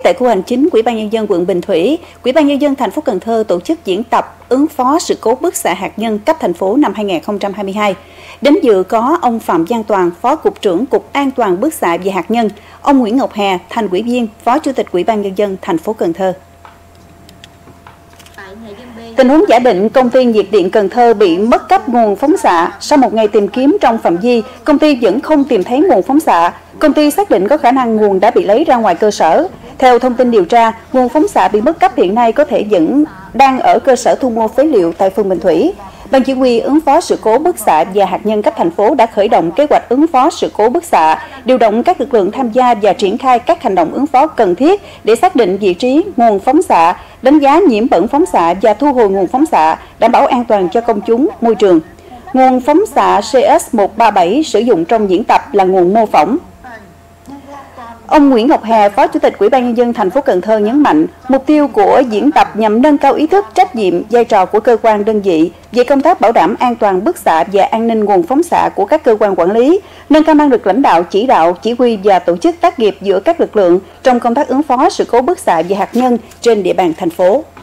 tại khu hành chính Ủy ban nhân dân quận Bình Thủy, Ủy ban nhân dân thành phố Cần Thơ tổ chức diễn tập ứng phó sự cố bức xạ hạt nhân cấp thành phố năm 2022. Đến dự có ông Phạm Văn Toàn, Phó Cục trưởng Cục An toàn bức xạ và hạt nhân, ông Nguyễn Ngọc Hà, Thành ủy viên, Phó Chủ tịch Ủy ban nhân dân thành phố Cần Thơ. Tình huống giả định công ty nhiệt điện Cần Thơ bị mất cắp nguồn phóng xạ. Sau một ngày tìm kiếm trong phạm vi, công ty vẫn không tìm thấy nguồn phóng xạ. Công ty xác định có khả năng nguồn đã bị lấy ra ngoài cơ sở. Theo thông tin điều tra, nguồn phóng xạ bị mất cắp hiện nay có thể vẫn đang ở cơ sở thu mua phế liệu tại phường Bình Thủy. Ban chỉ huy ứng phó sự cố bức xạ và hạt nhân cấp thành phố đã khởi động kế hoạch ứng phó sự cố bức xạ, điều động các lực lượng tham gia và triển khai các hành động ứng phó cần thiết để xác định vị trí nguồn phóng xạ, đánh giá nhiễm bẩn phóng xạ và thu hồi nguồn phóng xạ, đảm bảo an toàn cho công chúng, môi trường. Nguồn phóng xạ CS137 sử dụng trong diễn tập là nguồn mô phỏng. Ông Nguyễn Ngọc Hà, Phó Chủ tịch Ủy ban nhân dân thành phố Cần Thơ nhấn mạnh, mục tiêu của diễn tập nhằm nâng cao ý thức, trách nhiệm, vai trò của cơ quan đơn vị về công tác bảo đảm an toàn bức xạ và an ninh nguồn phóng xạ của các cơ quan quản lý, nâng cao năng lực lãnh đạo, chỉ đạo, chỉ huy và tổ chức tác nghiệp giữa các lực lượng trong công tác ứng phó sự cố bức xạ và hạt nhân trên địa bàn thành phố.